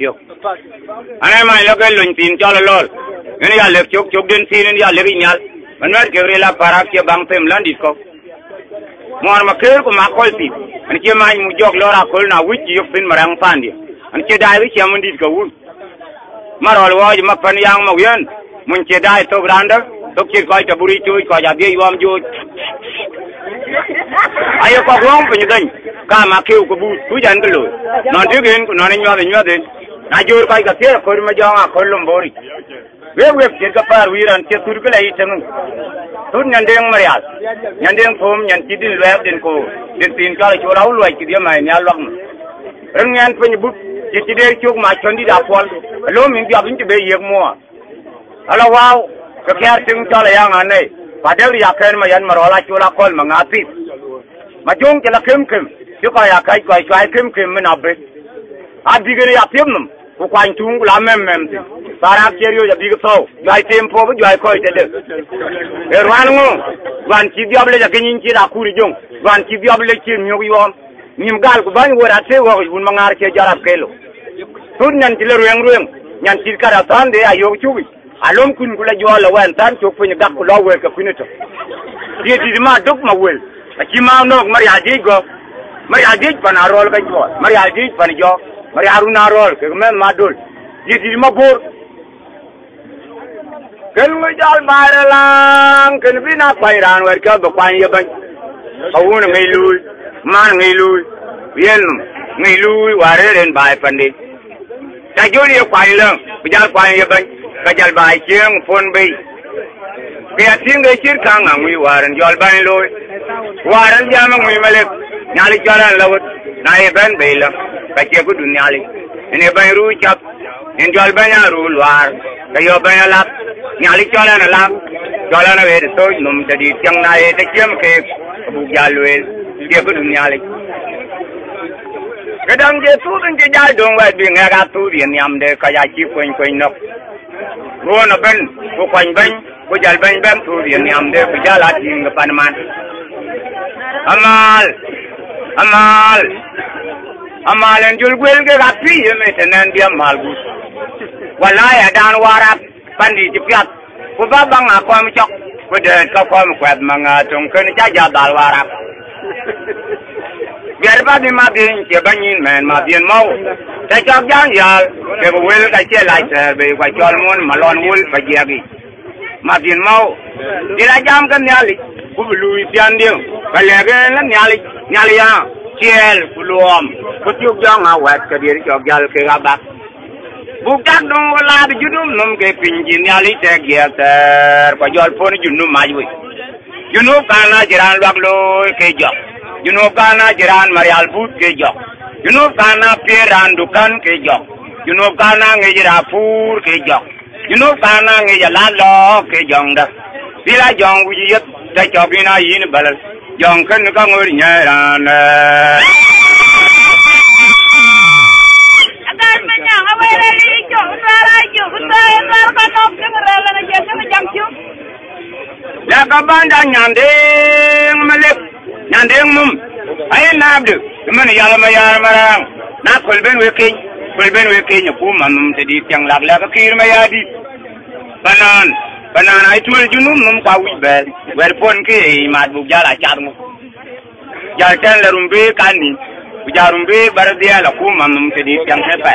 phiêu anh em mày lo cái luyện tin cho lol ini ya lek chok chok den tin ini ya lek nyal man mer ke rela para ke bang tem landit ko mon ma ker ko ma kol ti ani ke mai mu jog lora kol na wiji yok fin marang pandi ani ke dai wi ke mun dit ko wul marol wo ma pan yang ma yen mun ke dai to granda to ke ko ta buri chui ko ja bi yom ju ayo ko gong pe ni ka ma ke ko bu tu jan ko lo non ti gen ko non nyo de na jor kai ka ke ko ma jong a ko lum bori we ke ka par wiran ke tur kala itang tur nyandeng marial nyandeng phom nyan ti din lweb den ko den tin ka cho raul wai ki dia mai nya lok reng nyan pe ni bu ti de chuk ma chondi da pol lo min bi abin ti be yek mo ala wow ka kyar ting cho la yang ane pa de ya ken ma yan marola cho la kol ma ngati ma jong ke la kem yo ka ya kai kai kem men abe abi gere ya pem num ko kwan tung la mem ti para kerio ya big so jai tempo bu jai ko te de e ran ngo wan ti diable ja kenin ti da kuri jong wan ti diable ti nyogi yom nim gal ko ban wora te wo bun mangar ke jarap kelo tun nan ti le rueng nyan ti kara tande ayo chubi alom kun kula jola wan tan chok fu ni dak ko lo wel ka finito ti ma dok ma wel ki ma nok mari aji go mari aji pana rol ka jo mari aji pan jo mari aruna rol ke men madul di ma bor ken mo jal baralang ken bina pairan wer ka ba kwan ye ban awun ngai lui man ngai lui yen ngai lui ware ren bai pande ta jori ye kwan lang bijal kwan ye ban ka jal bai chieng pon bei ke ating ge chir kang ngui waran jol ban lui waran jama ngui malek nyali jalan lawut na ye ban bei la ka che ku dunyali ene ban ru chap en jol ban ya ru luar ka yo ban ya lap nyali jalan lap jalan na we to num jadi tiang na ye te kiem ke bu jalwel che ku dunyali kadang je tu den je jal dong wa bi nga ga tu bien yam de ka ya chi kwen nok ro na ben ko kwen ben ko jal ben tu bien yam de bu jala ting ga panman amal en jul gwel ke gapi ye me tenen dia malgu wala ya dan warap pandi jipiat ko ba bang ko am chok ko de ka ko am kwat manga tong ken cha ja dal warap biar ba di ma bin ke banin men ma bien mau ta chok jang yal ke wel ka che lai se be kwa chol mon malon wul ba jagi ma bien mau dira jam kan nyali ku lui pian dio ba le ke lan nyali ya chiel kulom ko tiok jang a wat ka dir chok jal ke ga bak budak dong wala di junum num ke pinji nyali te geter ko jol pon junum majwi junub kana jiran lak lo ke jok junub kana jiran marial but ke jok junub kana piran dukan ke jok junub kana ngejira pur ke jok junub kana ngejala lo ke jongda bila jong wujiyet ta chobina yin balal jong kan ka ngor nyaran adan manyang awere li jo ndara jo ndar ka nok ke rela na je ke jam chu ya ka banda nyandeng mum ay nabdu man yalla ma yar marang na kolben weke nyapu manum te di tiang lag la ka kir ma yadi banan ay tul junum mum ka wi bel wer pon ke mat bu jala charmu jal tan la rumbe kani bu jarumbe bardia la ku manum te di tiang hepa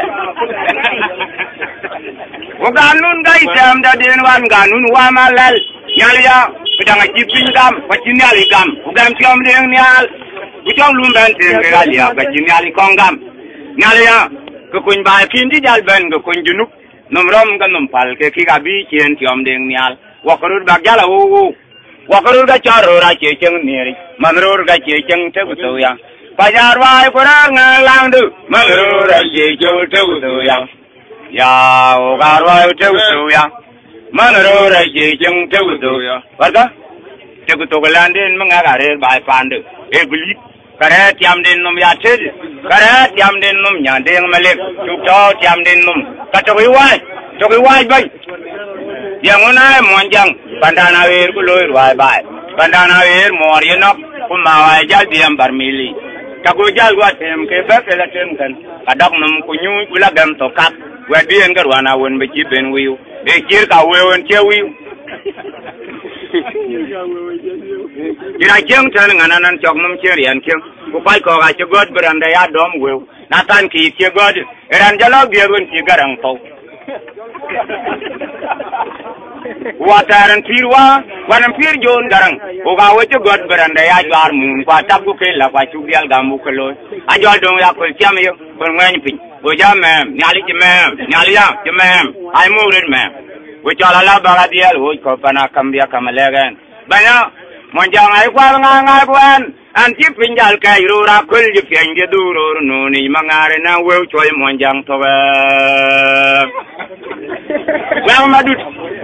wo ganun gai sam da den wan ganun wa malal nyaliya bidang jipin gam pacinyali gam ugam tiom deng nyal ucong lumban ten galia pacinyali kongam nyaliya ko kun ba kindi jal ben ko kun junuk nomrom kan nompal ke kigabi cien tiom deng nyal wakarur bagjala wo wakarur ga charo ra checheng neri manrur ga checheng te butoya pajar wai kurang langdu manrur ra checheng te butoya ya ogar wai te butoya manrur ra checheng te butoya warga te butogalan den mangagare bai pandu e buli kare tiam den nom ya ted kare tiam den nom nya deng malek chukto tiam den nom katowi wai bai yang unai monjang pandana wir ku loir wai bai pandana wir mor yenok ku mawai jal diam barmili chago jal wa tem ke ba ke la tem kan adak num ku nyu kula gam to kap wa bi en gar wana won be ci ben wiu e kir ka wewon ci wiu ira jeng tan ngananan chok num ci rian kem ku pai ko ga ci god branda ya dom wiu na tan ki ci god ran jalo bi won ci garang to wataran pirwa wanam pir jon garang o ga wote god beranda ya jar mun kwa tabu ke la kwa chubial gamu kelo ajol dong ya ko tiam yo ko ngani pin o jam nyali nyali ya jemem ai mu red mem o chala la baga dial o ko pana kambia kamalegan banya monjang ai kwa nga kwan anti pinjal kai rura kul ji fienge duro no ni mangare na we choy monjang to well madut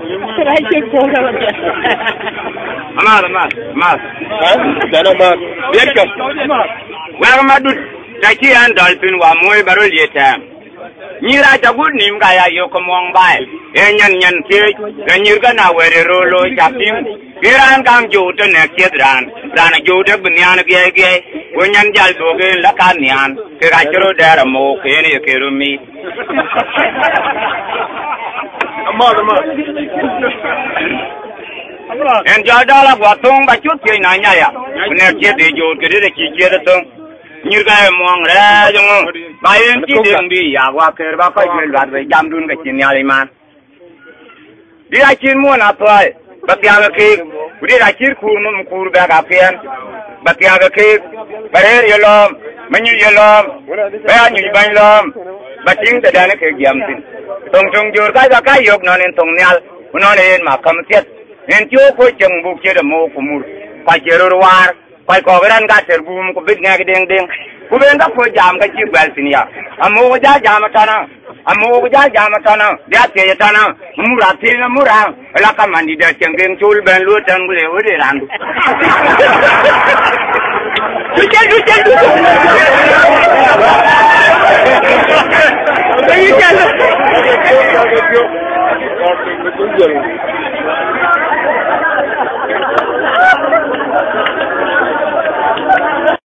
Mas. Dana mas. Biarkan. Well madut taki an dolphin wa moy barol yeta. Nyira jagut nim kaya yo komong bai. Nyan ke ganyir kana were rolo japim. Giran kam jote ne kedran. Rana jote bunyan ge. Wenyan jal doge lakanian. Ke gachro dara mo ke ne kerumi. Amar. En jadala watong ba chut ke nanya ya. Ne ke de jo ke de ki ke de tong. Nyirga mong ra jong. Ba yen ki de bi ya wa ke ba ko ke lat be jam dun ke chin ya le man. Dia chin mo na pai. Ba kya ke udi ra chir kur num kur ba ka pen. Ba kya ke bare yelom menyu yelom. Ba nyu ban lom. Ba ting ta da ne ke jam tin. Tong jor ka yok non en tong nyal. Non en ma kam tiet. En cho ko cheng bu ke de mo kumur. Pa jero war. Pa ko beran ga ter bu ko bit nga ding. Ku ben ga ko jam ga chi bel tin ya. Amu ja jam tana. Dia te tana. Mura te na mura. La ka mandi da cheng geng chul ben lu tang le o de ran. Du